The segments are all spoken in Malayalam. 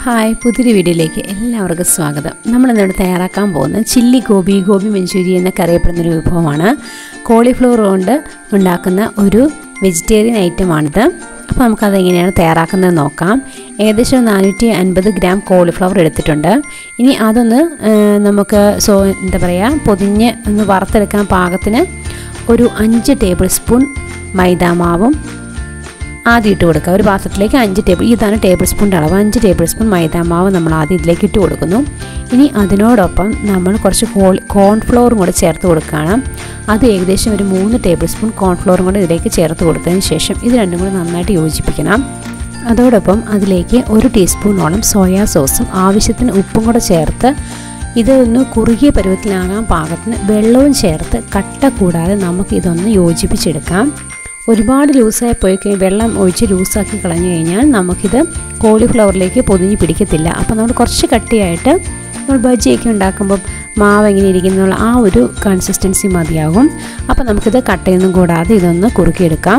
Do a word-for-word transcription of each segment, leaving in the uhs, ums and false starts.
ഹായ്, പുതിയൊരു വീഡിയോയിലേക്ക് എല്ലാവർക്കും സ്വാഗതം. നമ്മളിന്നിവിടെ തയ്യാറാക്കാൻ പോകുന്ന ചില്ലി ഗോബി ഗോബി മഞ്ചൂരിയൻ എന്നൊക്കെ അറിയപ്പെടുന്നൊരു വിഭവമാണ്. കോളിഫ്ലവർ കൊണ്ട് ഉണ്ടാക്കുന്ന ഒരു വെജിറ്റേറിയൻ ഐറ്റമാണിത്. അപ്പോൾ നമുക്കതെങ്ങനെയാണ് തയ്യാറാക്കുന്നത് നോക്കാം. ഏകദേശം നാനൂറ്റി അൻപത് ഗ്രാം കോളിഫ്ലവർ എടുത്തിട്ടുണ്ട്. ഇനി അതൊന്ന് നമുക്ക് സോ എന്താ പറയുക പൊതിഞ്ഞ് ഒന്ന് വറുത്തെടുക്കാൻ പാകത്തിന് ഒരു അഞ്ച് ടേബിൾ സ്പൂൺ മൈദാമാവും ആദ്യം ഇട്ട് കൊടുക്കുക. ഒരു പാത്രത്തിലേക്ക് അഞ്ച് ടേബിൾ ഇതാണ് ടേബിൾ സ്പൂണിൻ്റെ അളവ്. അഞ്ച് ടേബിൾ സ്പൂൺ മൈദാമാവ് നമ്മൾ ആദ്യം ഇതിലേക്ക് ഇട്ട് കൊടുക്കുന്നു. ഇനി അതിനോടൊപ്പം നമ്മൾ കുറച്ച് കോൾ കോൺഫ്ലവറും കൂടെ ചേർത്ത് കൊടുക്കുകയാണ്. അത് ഏകദേശം ഒരു മൂന്ന് ടേബിൾ സ്പൂൺ കോൺഫ്ലവറും കൂടെ ഇതിലേക്ക് ചേർത്ത് കൊടുത്തതിന് ശേഷം ഇത് രണ്ടും കൂടെ നന്നായിട്ട് യോജിപ്പിക്കണം. അതോടൊപ്പം അതിലേക്ക് ഒരു ടീസ്പൂണോളം സോയാ സോസും ആവശ്യത്തിന് ഉപ്പും കൂടെ ചേർത്ത് ഇതൊന്ന് കുറുകിയ പരുവത്തിലാകാൻ പാകത്തിന് വെള്ളവും ചേർത്ത് കട്ട കൂടാതെ നമുക്കിതൊന്ന് യോജിപ്പിച്ചെടുക്കാം. ഒരുപാട് ലൂസായി പോയി കഴിഞ്ഞാൽ വെള്ളം ഒഴിച്ച് ലൂസാക്കി കളഞ്ഞു കഴിഞ്ഞാൽ നമുക്കിത് കോളിഫ്ലവറിലേക്ക് പൊതിഞ്ഞ് പിടിക്കത്തില്ല. അപ്പോൾ നമ്മൾ കുറച്ച് കട്ടിയായിട്ട് നമ്മൾ ബജിയൊക്കെ ഉണ്ടാക്കുമ്പം മാവ് എങ്ങനെ ഇരിക്കുന്നുള്ള ആ ഒരു കൺസിസ്റ്റൻസി മതിയാകും. അപ്പോൾ നമുക്കിത് കട്ടയൊന്നും കൂടാതെ ഇതൊന്ന് കുറുക്കിയെടുക്കാം.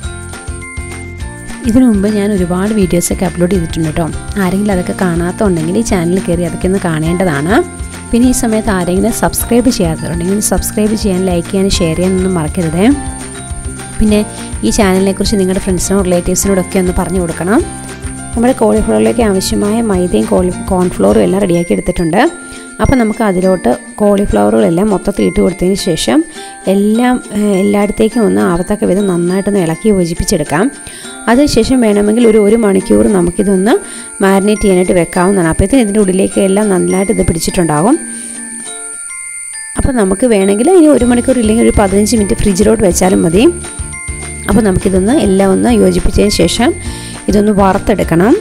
ഇതിനു മുമ്പ് ഞാൻ ഒരുപാട് വീഡിയോസൊക്കെ അപ്ലോഡ് ചെയ്തിട്ടുണ്ട് കേട്ടോ. ആരെങ്കിലും അതൊക്കെ കാണാത്തുണ്ടെങ്കിൽ ഈ ചാനലിൽ കയറി അതൊക്കെ ഒന്ന് കാണേണ്ടതാണ്. പിന്നെ ഈ സമയത്ത് ആരെങ്കിലും സബ്സ്ക്രൈബ് ചെയ്യാത്തതുണ്ടെങ്കിൽ സബ്സ്ക്രൈബ് ചെയ്യാൻ, ലൈക്ക് ചെയ്യാൻ, ഷെയർ ചെയ്യാനൊന്നും മറക്കരുത്. പിന്നെ ഈ ചാനലിനെക്കുറിച്ച് നിങ്ങളുടെ ഫ്രണ്ട്സിനോ റിലേറ്റീവ്സിനോടൊക്കെ ഒന്ന് പറഞ്ഞു കൊടുക്കണം. നമ്മുടെ കോളിഫ്ലവറിലേക്ക് ആവശ്യമായ മൈദയും കോളി കോൺഫ്ലവറും എല്ലാം റെഡിയാക്കി എടുത്തിട്ടുണ്ട്. അപ്പോൾ നമുക്ക് അതിലോട്ട് കോളിഫ്ലവറുകളെല്ലാം മൊത്തത്തിൽ ഇട്ട് കൊടുത്തതിന് ശേഷം എല്ലാം എല്ലായിടത്തേക്കും ഒന്ന് ആവത്തക്ക വിധം നന്നായിട്ടൊന്ന് ഇളക്കി യോജിപ്പിച്ചെടുക്കാം. അതിനുശേഷം വേണമെങ്കിൽ ഒരു ഒരു മണിക്കൂർ നമുക്കിതൊന്ന് മാരിനേറ്റ് ചെയ്യാനായിട്ട് വെക്കാവുന്നതാണ്. അപ്പോഴത്തേന് ഇതിൻ്റെ ഉള്ളിലേക്ക് എല്ലാം നന്നായിട്ട് ഇത് പിടിച്ചിട്ടുണ്ടാകും. അപ്പോൾ നമുക്ക് വേണമെങ്കിൽ ഇനി ഒരു മണിക്കൂർ ഇല്ലെങ്കിൽ ഒരു പതിനഞ്ച് മിനിറ്റ് ഫ്രിഡ്ജിലോട്ട് വെച്ചാലും മതി. അപ്പോൾ നമുക്കിതൊന്ന് എല്ലാം ഒന്ന് യോജിപ്പിച്ചതിന് ശേഷം ഇതൊന്ന് വറുത്തെടുക്കണം.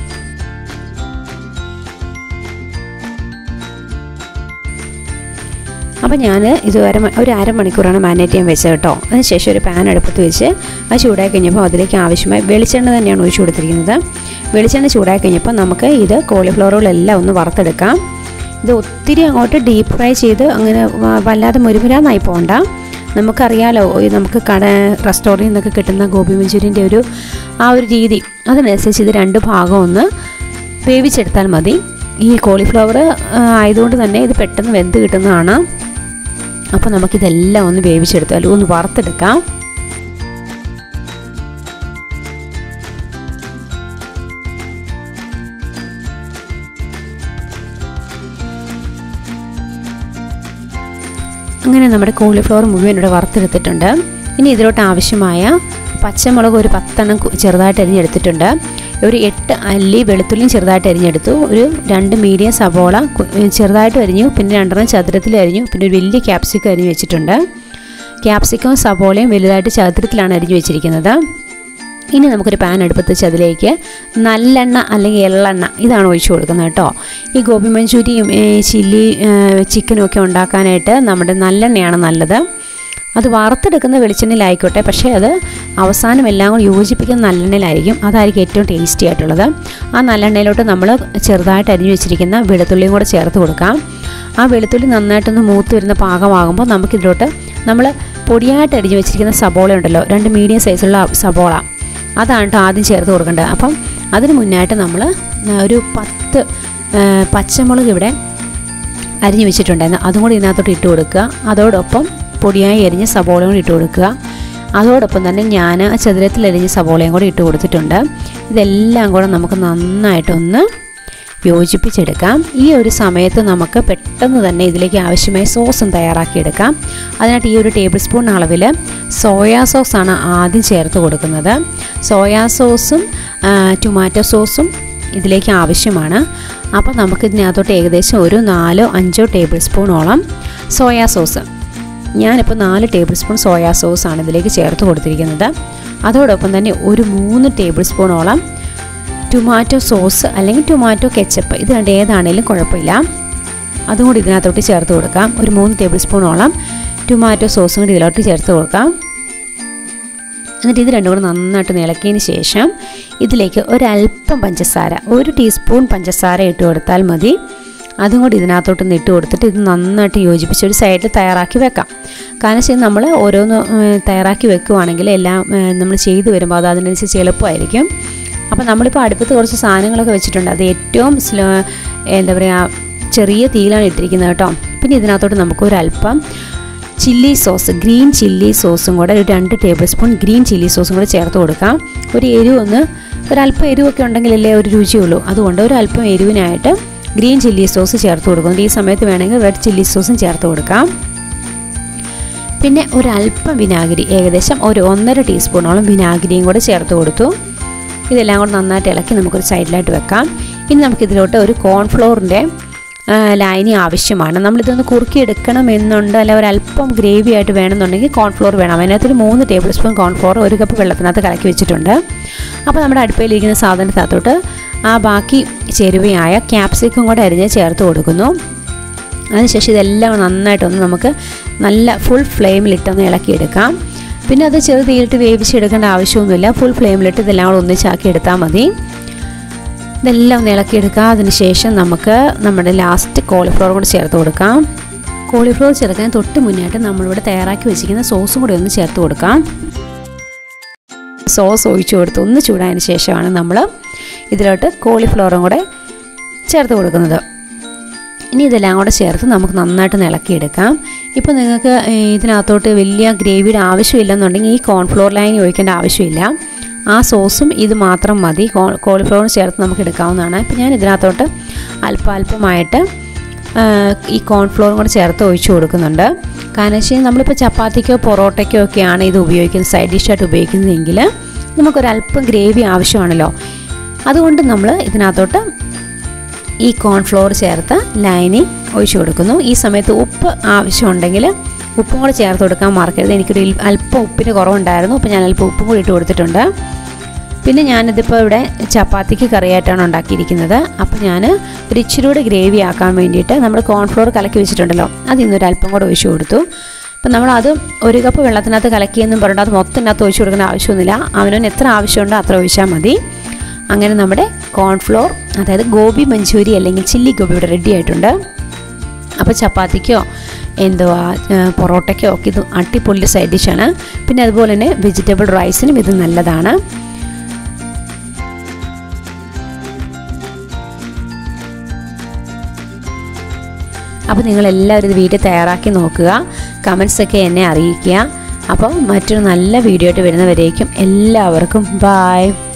അപ്പോൾ ഞാൻ ഇത് അര ഒരു അരമണിക്കൂറാണ് മാരിനേറ്റ് ചെയ്യാൻ വെച്ചത് കേട്ടോ. അതിനുശേഷം ഒരു പാൻ അടുപ്പത്ത് വെച്ച് അത് ചൂടായി കഴിഞ്ഞപ്പോൾ അതിലേക്ക് ആവശ്യമായ വെളിച്ചെണ്ണ തന്നെയാണ് ഒഴിച്ചു കൊടുത്തിരിക്കുന്നത്. വെളിച്ചെണ്ണ ചൂടായി കഴിഞ്ഞപ്പോൾ നമുക്ക് ഇത് കോളിഫ്ലവറുകളെല്ലാം ഒന്ന് വറുത്തെടുക്കാം. ഇത് ഒത്തിരി അങ്ങോട്ട് ഡീപ്പ് ഫ്രൈ ചെയ്ത് അങ്ങനെ വല്ലാതെ മുരുമുരാന്നായി പോകണ്ട. നമുക്കറിയാലോ നമുക്ക് കട റെസ്റ്റോറൻറ്റിൽ നിന്നൊക്കെ കിട്ടുന്ന ഗോബി മഞ്ചൂരിയൻ്റെ ഒരു ആ ഒരു രീതി, അതിനനുസരിച്ച് ഇത് രണ്ട് ഭാഗം ഒന്ന് വേവിച്ചെടുത്താൽ മതി. ഈ കോളിഫ്ലവർ ആയതുകൊണ്ട് തന്നെ ഇത് പെട്ടെന്ന് വെന്ത് കിട്ടുന്നതാണ്. അപ്പോൾ നമുക്കിതെല്ലാം ഒന്ന് വേവിച്ചെടുത്ത് അല്ലെങ്കിൽ ഒന്ന് വറുത്തെടുക്കാം. അങ്ങനെ നമ്മുടെ കോളിഫ്ലവർ മുഴുവൻ ഇവിടെ വറുത്തെടുത്തിട്ടുണ്ട്. ഇനി ഇതിലോട്ട് ആവശ്യമായ പച്ചമുളക് ഒരു പത്തെണ്ണം ചെറുതായിട്ട് അരിഞ്ഞെടുത്തിട്ടുണ്ട്. ഒരു എട്ട് അല്ലി വെളുത്തുള്ളിയും ചെറുതായിട്ട് അരിഞ്ഞെടുത്തു. ഒരു രണ്ട് മീഡിയം സബോള ചെറുതായിട്ട് അരിഞ്ഞു. പിന്നെ രണ്ടെണ്ണം ചതുരത്തിൽ അരിഞ്ഞു. പിന്നെ ഒരു വലിയ ക്യാപ്സിക്കം അരിഞ്ഞു വെച്ചിട്ടുണ്ട്. ക്യാപ്സിക്കവും സബോളയും വലുതായിട്ട് ചതുരത്തിലാണ് അരിഞ്ഞു വെച്ചിരിക്കുന്നത്. ഇനി നമുക്കൊരു പാൻ അടുപ്പത്ത് വെച്ച് അതിലേക്ക് നല്ലെണ്ണ അല്ലെങ്കിൽ എള്ളെണ്ണ ഇതാണ് ഒഴിച്ചു കൊടുക്കുന്നത് കേട്ടോ. ഈ ഗോബി മഞ്ചൂരിയും ചില്ലി ചിക്കനും ഒക്കെ ഉണ്ടാക്കാനായിട്ട് നമ്മുടെ നല്ലെണ്ണയാണ് നല്ലത്. അത് വറുത്തെടുക്കുന്ന വെളിച്ചെണ്ണയിലായിക്കോട്ടെ, പക്ഷേ അത് അവസാനം എല്ലാം കൂടി യോജിപ്പിക്കുന്ന നല്ലെണ്ണയിലായിരിക്കും. അതായിരിക്കും ഏറ്റവും ടേസ്റ്റി ആയിട്ടുള്ളത്. ആ നല്ലെണ്ണയിലോട്ട് നമ്മൾ ചെറുതായിട്ട് അരിഞ്ഞു വെച്ചിരിക്കുന്ന വെളുത്തുള്ളിയും കൂടെ ചേർത്ത് കൊടുക്കാം. ആ വെളുത്തുള്ളി നന്നായിട്ടൊന്ന് മൂത്ത് വരുന്ന പാകമാകുമ്പോൾ നമുക്കിതിലോട്ട് നമ്മൾ പൊടിയായിട്ട് അരിഞ്ഞു വെച്ചിരിക്കുന്ന സബോള ഉണ്ടല്ലോ, രണ്ട് മീഡിയം സൈസുള്ള സബോള, അതാണ് കേട്ടോ ആദ്യം ചേർത്ത് കൊടുക്കേണ്ടത്. അപ്പം അതിന് മുന്നായിട്ട് നമ്മൾ ഒരു പത്ത് പച്ചമുളക് ഇവിടെ അരിഞ്ഞു വെച്ചിട്ടുണ്ടായിരുന്നു. അതും കൂടി ഇതിനകത്തോട്ട് ഇട്ട് കൊടുക്കുക. അതോടൊപ്പം പൊടിയായി അരിഞ്ഞ സബോളയും കൂടി ഇട്ട് കൊടുക്കുക. അതോടൊപ്പം തന്നെ ഞാൻ ചതുരത്തിൽ അരിഞ്ഞ സബോളയും കൂടി ഇട്ട് കൊടുത്തിട്ടുണ്ട്. ഇതെല്ലാം കൂടെ നമുക്ക് നന്നായിട്ടൊന്ന് യോജിപ്പിച്ചെടുക്കാം. ഈ ഒരു സമയത്ത് നമുക്ക് പെട്ടെന്ന് തന്നെ ഇതിലേക്ക് ആവശ്യമായ സോസും തയ്യാറാക്കിയെടുക്കാം. അതിനായിട്ട് ഈ ഒരു ടേബിൾ സ്പൂൺ അളവിൽ സോയാ സോസാണ് ആദ്യം ചേർത്ത് കൊടുക്കുന്നത്. സോയാ സോസും ടൊമാറ്റോ സോസും ഇതിലേക്ക് ആവശ്യമാണ്. അപ്പോൾ നമുക്കിതിനകത്തോട്ട് ഏകദേശം ഒരു നാലോ അഞ്ചോ ടേബിൾ സ്പൂണോളം സോയാ സോസ്, ഞാനിപ്പോൾ നാല് ടേബിൾ സ്പൂൺ സോയാ സോസാണ് ഇതിലേക്ക് ചേർത്ത് കൊടുത്തിരിക്കുന്നത്. അതോടൊപ്പം തന്നെ ഒരു മൂന്ന് ടേബിൾ സ്പൂണോളം ടൊമാറ്റോ സോസ് അല്ലെങ്കിൽ ടൊമാറ്റോ കെച്ചപ്പ്, ഇത് രണ്ട് ഏതാണേലും കുഴപ്പമില്ല. അതും കൂടി ഇതിനകത്തോട്ട് ചേർത്ത് കൊടുക്കാം. ഒരു മൂന്ന് ടേബിൾ സ്പൂണോളം ടൊമാറ്റോ സോസും കൂടി ഇതിലോട്ട് ചേർത്ത് കൊടുക്കാം. എന്നിട്ട് ഇത് രണ്ടും കൂടെ നന്നായിട്ട് ഇളക്കിയതിന് ശേഷം ഇതിലേക്ക് ഒരല്പം പഞ്ചസാര, ഒരു ടീസ്പൂൺ പഞ്ചസാര ഇട്ട് കൊടുത്താൽ മതി. അതും കൂടി ഇതിനകത്തോട്ടൊന്ന് ഇട്ട് കൊടുത്തിട്ട് ഇത് നന്നായിട്ട് യോജിപ്പിച്ച് ഒരു സൈഡിൽ തയ്യാറാക്കി വെക്കാം. കാരണം വെച്ചാൽ നമ്മൾ ഓരോന്ന് തയ്യാറാക്കി വെക്കുവാണെങ്കിൽ എല്ലാം നമ്മൾ ചെയ്ത് വരുമ്പോൾ അത് അതിനനുസരിച്ച് എളുപ്പമായിരിക്കും. അപ്പോൾ നമ്മളിപ്പോൾ അടുപ്പത്ത് കുറച്ച് സാധനങ്ങളൊക്കെ വെച്ചിട്ടുണ്ട്. അത് ഏറ്റവും സ്ലോ എന്താ പറയുക ചെറിയ തീയിലാണ് ഇട്ടിരിക്കുന്നത് കേട്ടോ. പിന്നെ ഇതിനകത്തോട്ട് നമുക്കൊരല്പം ചില്ലി സോസ്, ഗ്രീൻ ചില്ലി സോസും കൂടെ ഒരു രണ്ട് ടേബിൾ സ്പൂൺ ഗ്രീൻ ചില്ലി സോസും കൂടെ ചേർത്ത് കൊടുക്കാം. ഒരു എരിവ് ഒന്ന് ഒരല്പം എരിവൊക്കെ ഉണ്ടെങ്കിലല്ലേ ഒരു രുചിയുള്ളൂ. അതുകൊണ്ട് ഒരു അല്പം എരിവിനായിട്ട് ഗ്രീൻ ചില്ലി സോസ് ചേർത്ത് കൊടുക്കുന്നുണ്ട്. ഈ സമയത്ത് വേണമെങ്കിൽ റെഡ് ചില്ലി സോസും ചേർത്ത് കൊടുക്കാം. പിന്നെ ഒരല്പം വിനാഗിരി, ഏകദേശം ഒരു ഒന്നര ടീസ്പൂണോളം വിനാഗിരിയും കൂടെ ചേർത്ത് കൊടുത്തു. ഇതെല്ലാം കൂടെ നന്നായിട്ട് ഇളക്കി നമുക്കൊരു സൈഡിലായിട്ട് വെക്കാം. ഇനി നമുക്കിതിലോട്ട് ഒരു കോൺഫ്ലോറിൻ്റെ ലായനി ആവശ്യമാണ്. നമ്മളിതൊന്ന് കുറുക്കിയെടുക്കണം എന്നുണ്ട്, അല്ല ഒരല്പം ഗ്രേവി ആയിട്ട് വേണമെന്നുണ്ടെങ്കിൽ കോൺഫ്ലോർ വേണം. അതിനകത്തൊരു മൂന്ന് ടേബിൾ സ്പൂൺ കോൺഫ്ലോർ ഒരു കപ്പ് വെള്ളത്തിനകത്ത് കലക്കി വെച്ചിട്ടുണ്ട്. അപ്പോൾ നമ്മുടെ അടുപ്പയിലിരിക്കുന്ന സാധനത്തിനകത്തോട്ട് ആ ബാക്കി ചേരുവയായ ക്യാപ്സിക്കം കൂടെ അരിഞ്ഞ് ചേർത്ത് കൊടുക്കുന്നു. അതിനുശേഷം ഇതെല്ലാം നന്നായിട്ടൊന്ന് നമുക്ക് നല്ല ഫുൾ ഫ്ലെയിമിലിട്ടൊന്ന് ഇളക്കിയെടുക്കാം. പിന്നെ അത് ചെറു തീയിട്ട് വേവിച്ചെടുക്കേണ്ട ആവശ്യമൊന്നുമില്ല. ഫുൾ ഫ്ലെയിമിലിട്ട് ഇതെല്ലാം കൂടെ ഒന്നിച്ചാക്കി എടുത്താൽ മതി. ഇതെല്ലാം ഒന്ന് ഇളക്കിയെടുക്കുക. അതിനുശേഷം നമുക്ക് നമ്മുടെ ലാസ്റ്റ് കോളിഫ്ലവർ കൂടെ ചേർത്ത് കൊടുക്കാം. കോളിഫ്ലവർ ചേർക്കാൻ തൊട്ട് മുന്നായിട്ട് നമ്മളിവിടെ തയ്യാറാക്കി വെച്ചിരിക്കുന്ന സോസും കൂടെ ഒന്ന് ചേർത്ത് കൊടുക്കാം. സോസ് ഒഴിച്ചു കൊടുത്ത് ഒന്ന് ചൂടായതിന് ശേഷമാണ് നമ്മൾ ഇതിലോട്ട് കോളിഫ്ലവറും കൂടെ ചേർത്ത് കൊടുക്കുന്നത്. ഇനി ഇതെല്ലാം കൂടെ ചേർത്ത് നമുക്ക് നന്നായിട്ട് ഇളക്കിയെടുക്കാം. ഇപ്പോൾ നിങ്ങൾക്ക് ഇതിനകത്തോട്ട് വലിയ ഗ്രേവിയുടെ ആവശ്യമില്ലെന്നുണ്ടെങ്കിൽ ഈ കോൺഫ്ലോർ ലൈൻ ഒഴിക്കേണ്ട ആവശ്യമില്ല. ആ സോസും ഇത് മാത്രം മതി. കോളിഫ്ലവർ ചേർത്ത് നമുക്ക് എടുക്കാവുന്നതാണ്. ഇപ്പോൾ ഞാൻ ഇതിനകത്തോട്ട് അല്പാൽപമായിട്ട് ഈ കോൺഫ്ലോറും കൂടെ ചേർത്ത് ഒഴിച്ചു കൊടുക്കുന്നുണ്ട്. കാരണം വെച്ചാൽ നമ്മളിപ്പോൾ ചപ്പാത്തിക്കോ പൊറോട്ടയ്ക്കോ ഒക്കെയാണ് ഇത് ഉപയോഗിക്കുന്നത്, സൈഡ് ഡിഷായിട്ട് ഉപയോഗിക്കുന്നതെങ്കിൽ നമുക്കൊരല്പം ഗ്രേവി ആവശ്യമാണല്ലോ. അതുകൊണ്ട് നമ്മൾ ഇതിനകത്തോട്ട് ഈ കോൺഫ്ലോർ ചേർത്ത് ലൈനി ഒഴിച്ചു കൊടുക്കുന്നു. ഈ സമയത്ത് ഉപ്പ് ആവശ്യമുണ്ടെങ്കിൽ ഉപ്പും കൂടെ ചേർത്ത് കൊടുക്കാൻ മറക്കരുത്. എനിക്കൊരു അല്പം ഉപ്പിന് കുറവുണ്ടായിരുന്നു, അപ്പോൾ ഞാൻ അല്പം ഉപ്പും കൂടി ഇട്ട് കൊടുത്തിട്ടുണ്ട്. പിന്നെ ഞാനിതിപ്പോൾ ഇവിടെ ചപ്പാത്തിക്ക് കറിയായിട്ടാണ് ഉണ്ടാക്കിയിരിക്കുന്നത്. അപ്പോൾ ഞാൻ ഒരു ഇച്ചിരി കൂടെ ഗ്രേവി ആക്കാൻ വേണ്ടിയിട്ട് നമ്മുടെ കോൺഫ്ലോർ കലക്കി വെച്ചിട്ടുണ്ടല്ലോ, അതിൽ നിന്നൊരു അല്പം കൂടെ ഒഴിച്ചു കൊടുത്തു. അപ്പം നമ്മളത് ഒരു കപ്പ് വെള്ളത്തിനകത്ത് കലക്കിയെന്നും പറഞ്ഞിട്ട് അത് മൊത്തം ഇതിനകത്ത് ഒഴിച്ചു കൊടുക്കേണ്ട ആവശ്യമൊന്നുമില്ല. അവനവന് എത്ര ആവശ്യമുണ്ടോ അത്ര ഒഴിച്ചാൽ മതി. അങ്ങനെ നമ്മുടെ കോൺഫ്ലോർ, അതായത് ഗോബി മഞ്ചൂരി അല്ലെങ്കിൽ ചില്ലി ഗോബി ഇവിടെ റെഡി ആയിട്ടുണ്ട്. അപ്പോൾ ചപ്പാത്തിക്കോ എന്തുവാ പൊറോട്ടയ്ക്കോ ഒക്കെ ഇത് അടിപൊളി സൈഡ് ഡിഷാണ്. പിന്നെ അതുപോലെ തന്നെ വെജിറ്റബിൾ റൈസിനും ഇത് നല്ലതാണ്. അപ്പോൾ നിങ്ങളെല്ലാവരും ഇത് വീട്ടിൽ തയ്യാറാക്കി നോക്കുക, കമൻസൊക്കെ എന്നെ അറിയിക്കുക. അപ്പോൾ മറ്റൊരു നല്ല വീഡിയോ ആയിട്ട് വരുന്നവരേക്കും എല്ലാവർക്കും ബായ്.